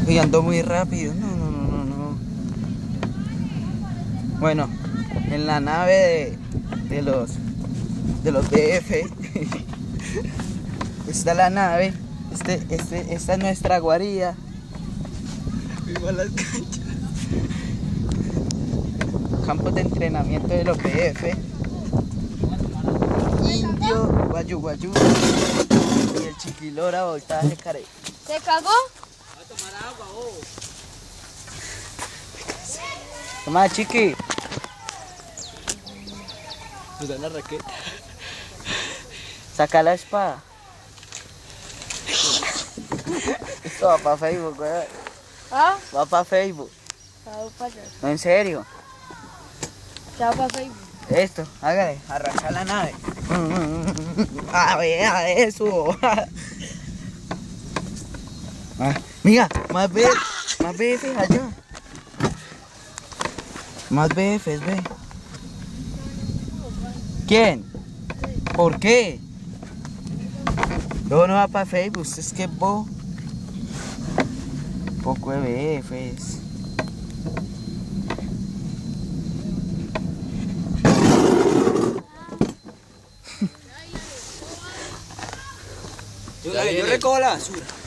Y ando muy rápido. No, no, no, no, no. Bueno, en la nave de los BF está la nave. Esta es nuestra guarida. Viva las canchas. Campos de entrenamiento de los BF. Indio, guayú, guayú. Y el chiquilora voltaje care. ¿Se cagó? Va a tomar agua, oh. Toma, chiqui. Nos dan la raqueta. Saca la espada. Esto va para Facebook, weón. ¿Ah? Va para Facebook. Chao para allá. No, en serio. Chao para Facebook. Esto, hágale, arranca la nave. A ver, eso. Mira, más BFs allá. Más BFs, ve. ¿Quién? ¿Por qué? Luego no va para Facebook, es que vos. Poco de BFs. Yo recojo la basura.